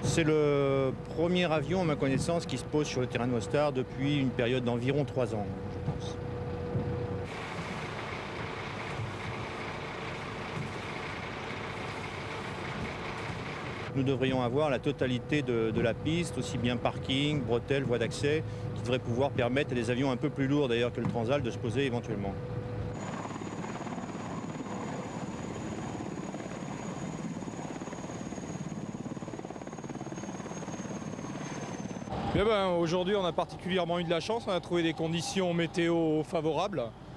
C'est le premier avion, à ma connaissance, qui se pose sur le terrain de Mostar depuis une période d'environ 3 ans, je pense. Nous devrions avoir la totalité de la piste, aussi bien parking, bretelles, voies d'accès, qui devrait pouvoir permettre à des avions un peu plus lourds d'ailleurs que le Transall de se poser éventuellement. Aujourd'hui, on a particulièrement eu de la chance, on a trouvé des conditions météo favorables.